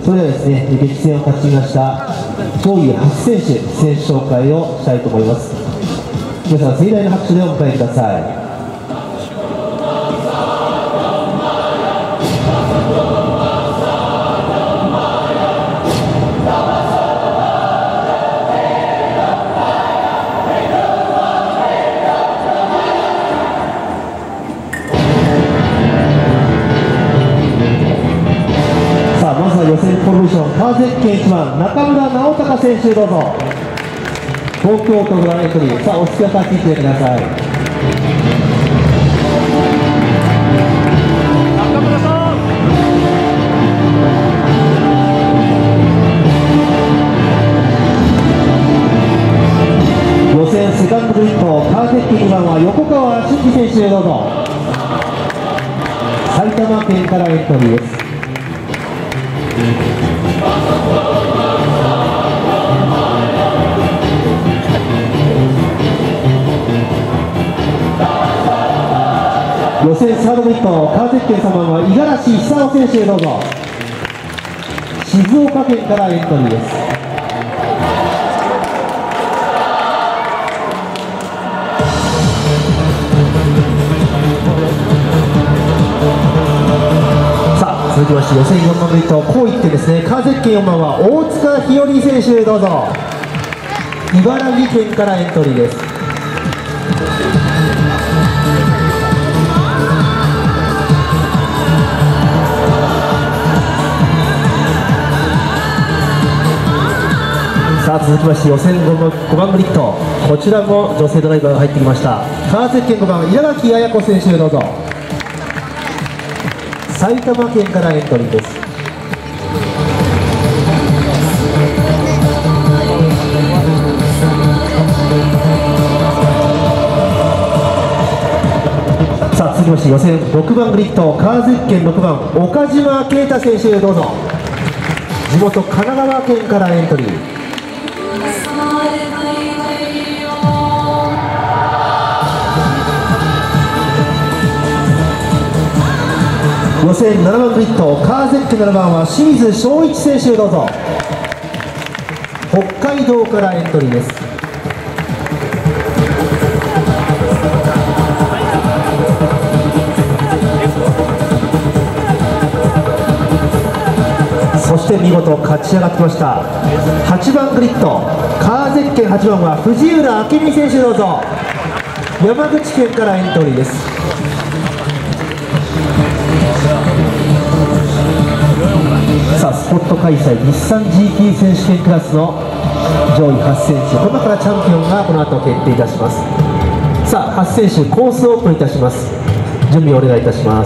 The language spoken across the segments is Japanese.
それではですね、激戦を勝ちました上位8選手、選手紹介をしたいと思います。皆さん、盛大な拍手でお迎えください。予選フォーメーション、川ゼッケン1番、中村直隆選手、どうぞ。東京都グランエントリー、さあ、お付き合い立ってください。 中村さん。 予選セカンドグリッド、川ゼッケン2番は横川俊二選手、どうぞ。埼玉県からエントリーです。予選サードミット、川ゼッケン3番は五十嵐久夫選手、どうぞ。静岡県からエントリーです。続きまして予選4番ミット、こういってですね、川ゼッケン4番は大塚日和選手、どうぞ。茨城県からエントリーです。さあ続きまして予選5番グリッド、こちらも女性ドライバーが入ってきました。川ゼッケン5番稲垣彩子選手、どうぞ。埼玉県からエントリーです。さあ続きまして予選6番グリッド、川ゼッケン6番岡島啓太選手、どうぞ。地元神奈川県からエントリー。予選7番グリッド、川ゼッケン7番は清水翔一選手、どうぞ。北海道からエントリーです。そして見事勝ち上がってきました8番グリッド、川ゼッケン8番は藤浦明美選手、どうぞ。山口県からエントリーです。さあスポット開催日産 GT 選手権クラスの上位8選手、この中からチャンピオンがこの後決定いたします。さあ8選手コースオープンいたします。準備をお願いいたします。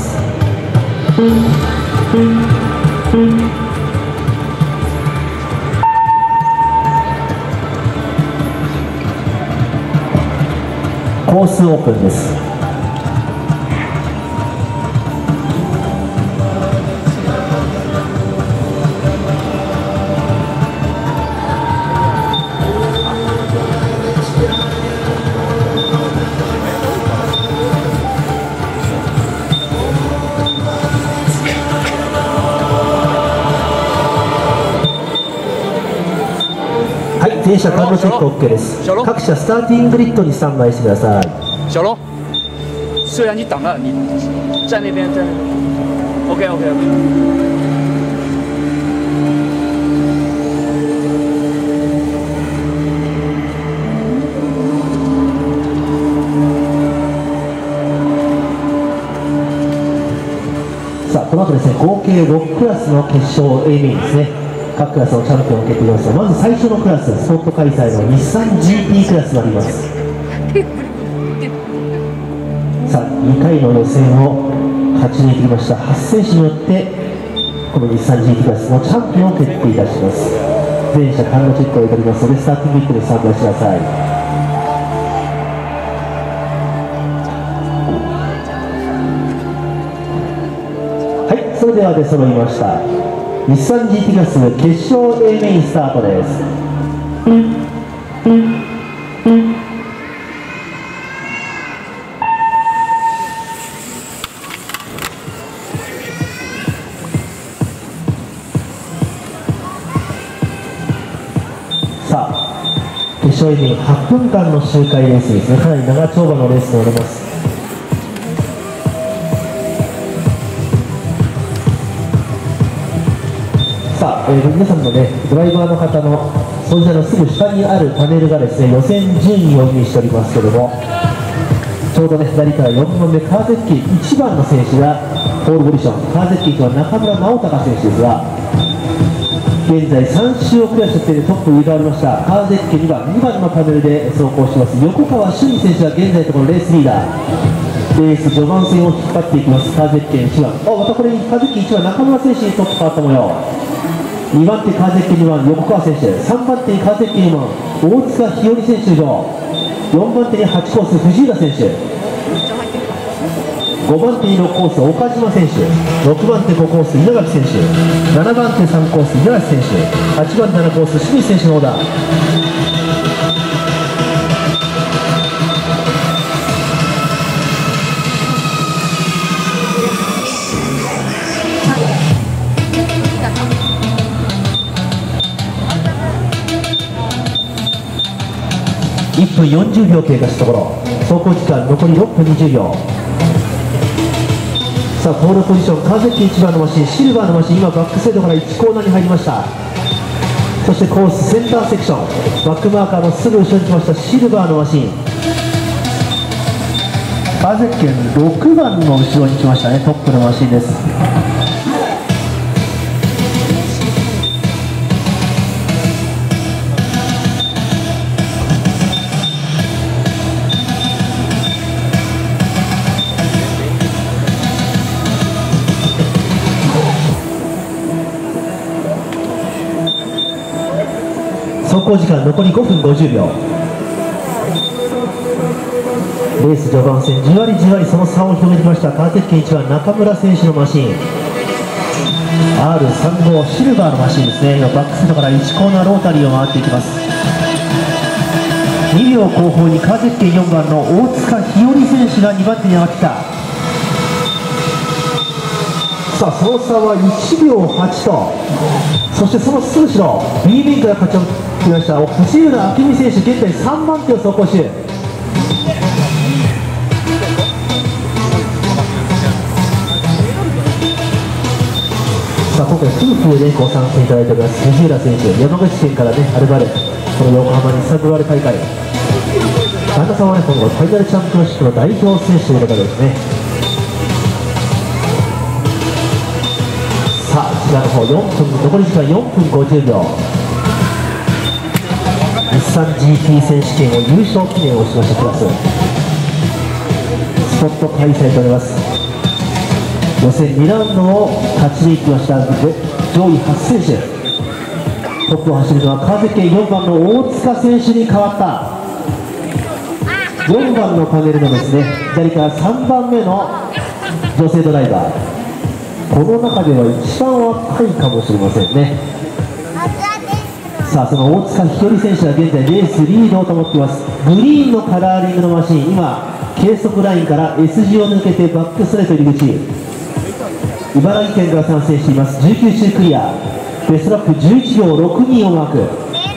コースオープンです。全車完了チェック OK です。各車スターティンググリッドにスタンバイしてください。 小龙，虽然你挡了，你在那边，在那边。OK OK OK。 さあこの後ですね、合計6クラスの決勝 A メインですね。各クラスのチャンピオンを決定します。まず最初のクラス、スポット開催の日産 GT クラスになります。さあ2回の予選を勝ち抜いてきました8選手によってこの日産 GT クラスのチャンピオンを決定いたします。全車完了チェックを取りますのでスターティングリットでスタンバイしてください。はい、それでは出揃いました。日産 GT クラス決勝 A メインスタートです。 決勝エンディング8分間の周回レースですね。かなり長丁場のレースとなります。さあ、皆さんのね、ドライバーの方の操縦台のすぐ下にあるパネルがですね、予選順位を意味しておりますけれども、ちょうどね、左から4番目、川崎1番の選手がポールポジション、川崎1は中村直隆選手ですが、現在3周をクリアしてトップに入れ替わりました。川崎2番、2番のパネルで走行しています。横川俊選手は現在のところレースリーダー、レース序盤戦を引っ張っていきます。川崎1番、またこれに川崎1番、中村選手にトップ変わった模様。2番手川崎2番、横川選手、3番手に川崎2番、大塚日和選手上、4番手に8コース藤浦選手、5番手に6コース岡島選手、6番手5コース稲垣選手、7番手3コース稲垣選手、8番手7コース清水選手のオーダー。1分40秒経過したところ、走行時間残り6分20秒。さあ、ポールポジション、川崎1番のマシン、シルバーのマシン、今バックサイドから1コーナーに入りました。そしてコースセンターセクション、バックマーカーのすぐ後ろに来ましたシルバーのマシン、川崎県6番の後ろに来ましたね、トップのマシンです。走行時間残り5分50秒。レース序盤戦、じわりじわりその差を広げてきました。川崎県1番中村選手のマシン R35 シルバーのマシンですね。今バックサイドから1コーナーロータリーを回っていきます。2秒後方に川崎県4番の大塚日和選手が2番手に上がってきた。さあ、その差は1秒8と、そしてそのすぐ後ろ B 面から勝ちきました藤浦明美選手、現在3番手を走行中。さあ、今回夫婦で、ご参戦いただいております藤浦選手、山口県からね、はるばるこの横浜日産グローバル大会、旦那さんはね、今後ファイナルチャンピオンシップの代表選手ということですね。さあ、時間の方残り時間4分50秒。日産 GT 選手権を優勝記念をしましたクラス、スポット開催となります。予選2ラウンドを勝ち抜きました上位8選手、トップを走るのは川崎県4番の大塚選手に変わった。4番のパネルのですね、左から3番目の女性ドライバー、この中では一番若いかもしれませんね。さあ、その大塚日和選手は現在レースリードを保っています。グリーンのカラーリングのマシン、今計測ラインから S 字を抜けてバックストレート入り口、茨城県から参戦しています。19周クリア、ベストラップ11秒62をマーク。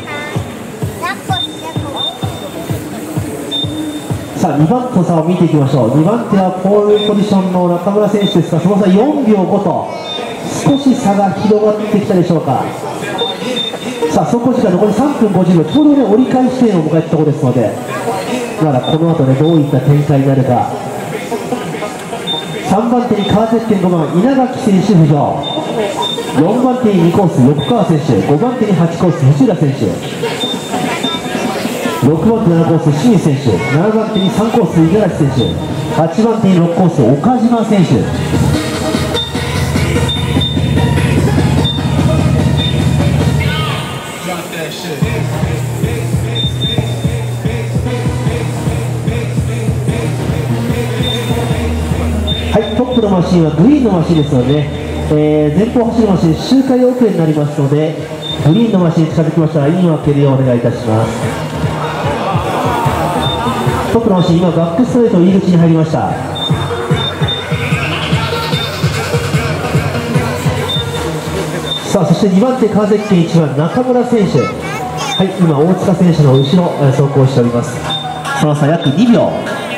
さあ、2番手の差を見ていきましょう。2番手はポールポジションの中村選手ですが、その差4秒5と少し差が広がってきたでしょうか。さあ、走行時間残り3分50秒、ちょうどね、折り返し点を迎えたところですので、まだこの後ね、どういった展開になるか。3番手に川崎県5番稲垣選手浮上、4番手に2コース横川選手、5番手に8コース藤浦選手、6番手7コース清水選手、7番手に3コース五十嵐選手、8番手に6コース岡島選手。はい、トップのマシンはグリーンのマシンですので、前方走るマシン周回遅れになりますので、グリーンのマシンに近づきましたらインを開けるようお願いいたします。トップのマシン、今バックストレート入り口に入りました。さあ、そして2番手川崎県1番中村選手、 はい、今大塚選手の後ろ走行しております。その差約2秒。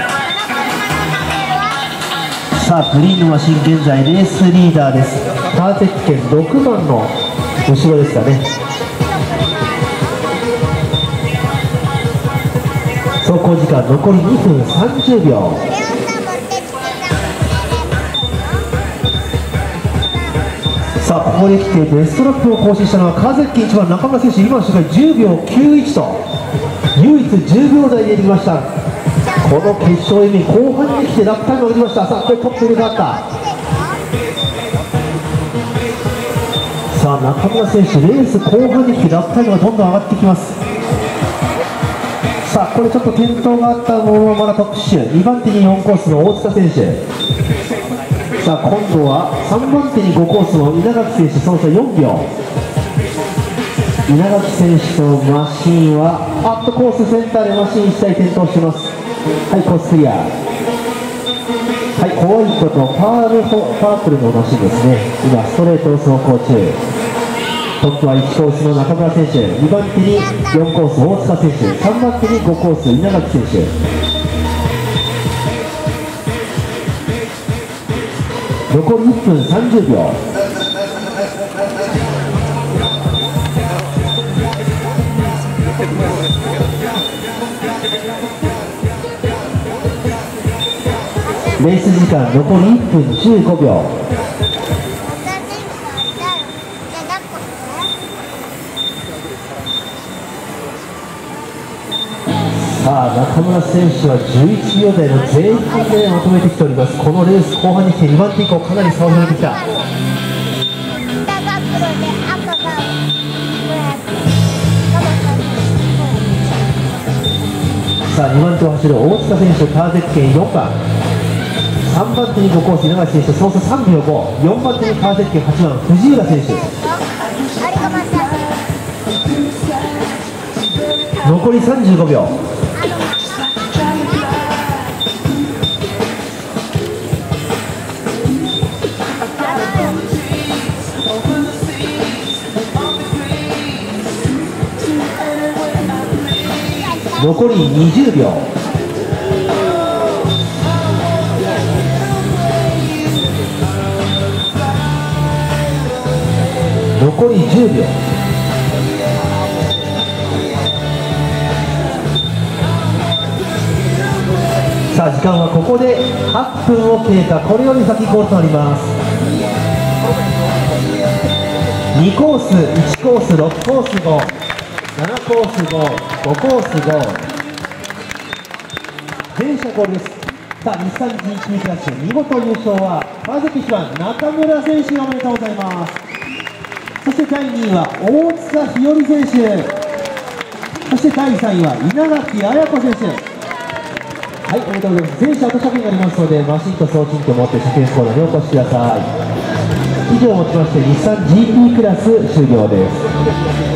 さあグリーンのマシン現在レースリーダーです。川崎県6番の後ろですかね。走行時間残り2分30秒。さあここで来てベストラップを更新したのは川崎県1番中村選手、今の周回10秒91と唯一10秒台で入れてきました。この決勝へ向後半に来てラップタイムを上げました。さあこれトップ入れ替わった。さあ中村選手レース後半に来てラップタイムがどんどん上がってきます。さあこれちょっと転倒があったもののまだトップシュー。2番手に4コースの大塚選手。さあ今度は3番手に5コースの稲垣選手、その差4秒。稲垣選手とマシンはコースセンターでマシン1台転倒してます。はい、コースクリア。はい、ホワイトとパープルのマシンですね。今ストレートを走行中。トップは1コースの中村選手、2番手に4コース大塚選手、3番手に5コース稲垣選手。残り1分30秒。レース時間残り1分15秒。さあ中村選手は11秒台の前半でまとめてきております。このレース後半に来て2番手以降かなり差を広げてきた。さあ2番手を走る大塚選手、川崎県4番。3番手に5コース稲垣選手、その差3秒5。4番手に川崎県8番藤浦選手。残り35秒。残り20秒。残り10秒。さあ時間はここで8分を経過。これより先ゴールとなります。2コース1コース6コース5、7コース5、5コース5、全車ゴールです。さあ日産 GT クラス見事優勝は川崎1番中村選手、おめでとうございます。そして第2位は大塚日和選手、そして第3位は稲垣綾子選手。はい、おめでとうございます。全車後車検がありますのでマシンと送信機を持って車検コーナーにお越しください。以上をもちまして日産 GT クラス終了です。